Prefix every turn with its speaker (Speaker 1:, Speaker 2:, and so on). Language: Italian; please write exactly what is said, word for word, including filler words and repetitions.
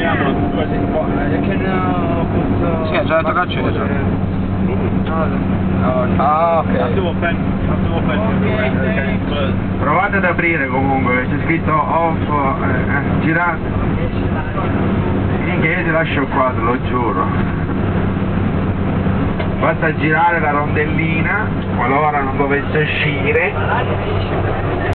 Speaker 1: Sì, è già detto che è acceso. Ah, ok.
Speaker 2: Provate ad aprire comunque, c'è scritto off, eh, eh, girate. Minchia, io ti lascio qua, te lo giuro. Basta girare la rondellina, qualora non dovesse uscire.